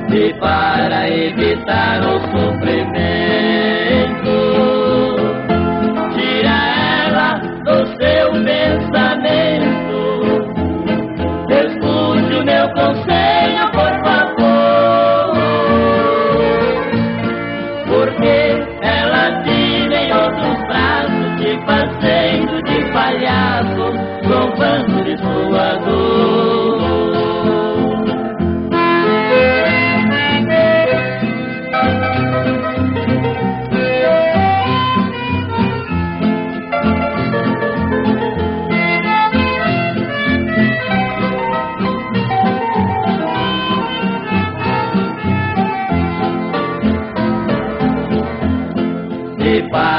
E para evitar o sofrimento, tira ela do seu pensamento. Escute o meu conselho, por favor, porque ela vive em outros braços, te fazendo de palhaço, zombando de sua dor. E para